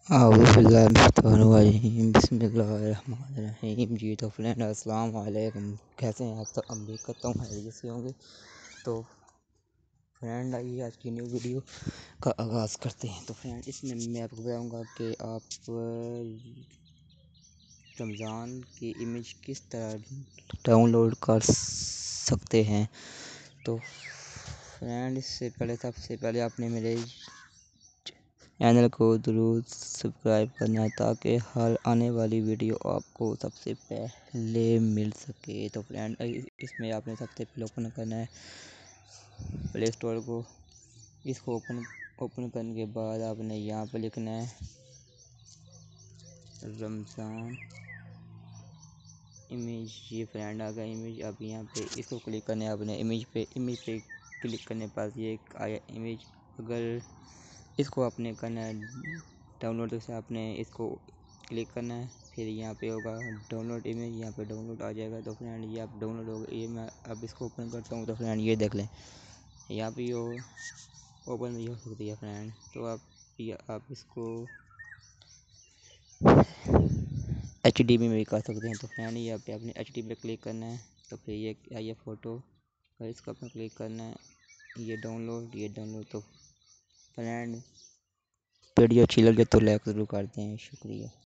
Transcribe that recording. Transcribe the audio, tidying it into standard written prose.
बिस्मिल्लाहिर्रहमानिर्रहीम। जी तो फ्रेंड अस्सलाम वालेकुम, कैसे हैं आप? तो उम्मीद करता हूँ खैरियत से होंगे। तो फ्रेंड आइए आज की न्यू वीडियो का आगाज़ करते हैं। तो फ्रेंड इसमें मैं आपको बताऊँगा कि आप रमज़ान की इमेज किस तरह डाउनलोड कर सकते हैं। तो फ्रेंड इससे पहले सबसे पहले आपने मेरे चैनल को ज़रूर सब्सक्राइब करना है ताकि हर आने वाली वीडियो आपको सबसे पहले मिल सके। तो फ्रेंड इसमें आपने सबसे पहले ओपन करना है प्ले स्टोर को। इसको ओपन करने के बाद आपने यहाँ पर लिखना है रमज़ान इमेज। ये फ्रेंड आ गया इमेज। अब यहाँ पे इसको क्लिक करना है आपने इमेज पे क्लिक करने के बाद ये आया इमेज। अगर इसको आपने करना है डाउनलोड से आपने इसको क्लिक करना है, फिर यहाँ पे होगा डाउनलोड इमेज, यहाँ पे डाउनलोड आ जाएगा। तो फ्रेंड ये आप डाउनलोड हो गया। ये मैं अब इसको ओपन करता हूँ। तो फ्रेंड ये देख लें, यहाँ पे ओपन भी हो सकती है फ्रेंड। तो आप इसको HD में भी कर सकते हैं। तो फ्रेंड यहाँ पे आपने HD पे क्लिक करना है। तो फिर ये फ़ोटो और इसको अपना क्लिक करना है, ये डाउनलोड। तो फ्रेंड वीडियो अच्छी लगे तो लाइक ज़रूर करते हैं। शुक्रिया।